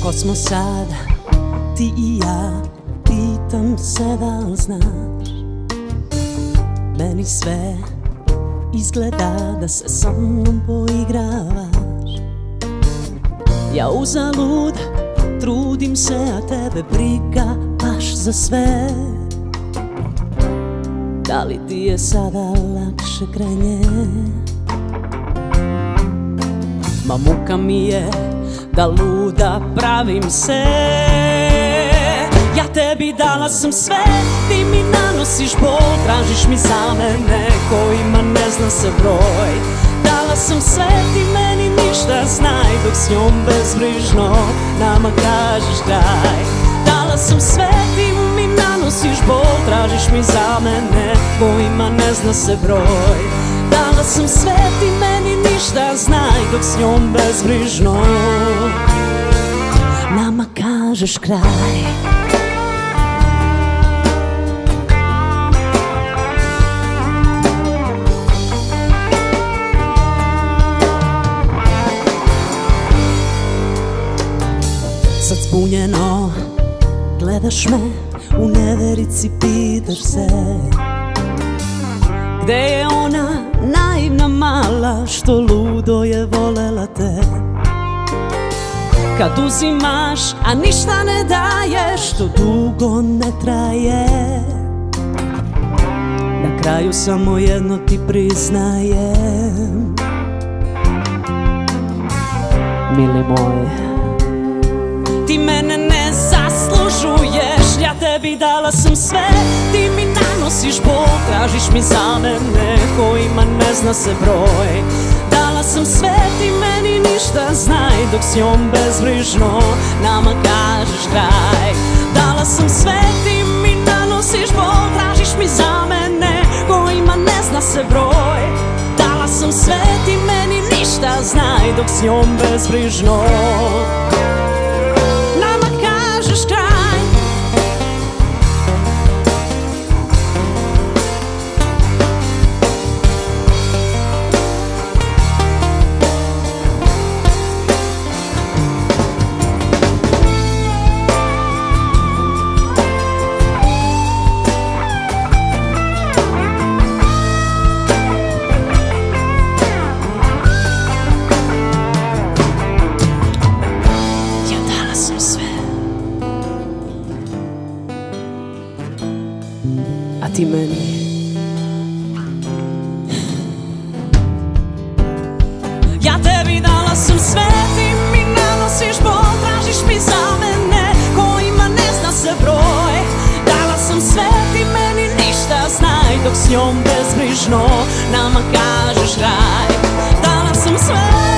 Ko smo sada, ti i ja, pitam se da li znaš. Meni sve izgleda da se sa mnom poigravaš. Ja uzalud trudim se, a tebe briga baš za sve. Da li ti je sada lakše kraj nje? Ma muka mi je da luda pravim se. Ja tebi dala sam sve, ti mi nanosiš bol, tražiš mi za mene kojima ne zna se broj. Dala sam sve, ti meni ništa znaj, dok s njom bezbrižno nama kažeš kraj. Dala sam sve, ti mi nanosiš bol, tražiš mi za mene kojima ne zna se broj. Dala sam sve, ti meni ništa znaj, dok s njom bezbrižno nama kažeš kraj. Sad zbunjeno gledaš me, u neverici pitaš se gde je ona naivna mala što ludo je volela te. Kad uzimaš, a ništa ne daješ, što dugo ne traje. Na kraju samo jedno ti priznajem, mili moj, ti mene ne zaslužuješ. Ja tebi dala sam sve, ti mi nanosiš bol, tražiš mi za mene kojima ne zna se broj. Dala sam sve, ti meni ništa znaj, dok s njom bezbrižno nama kažeš kraj. Dala sam sve, ti mi nanosiš bol, tražiš mi za mene kojima ne zna se broj. Dala sam sve, ti meni ništa znaj, dok s njom bezbrižno nama kažeš kraj. A ti meni ja tebi dala sam sve, ti mi nanosiš bol, tražiš mi za mene kojima ne zna se broj. Dala sam sve, ti meni ništa znaj, dok s njom bezbrižno nama kažeš kraj. Dala sam sve.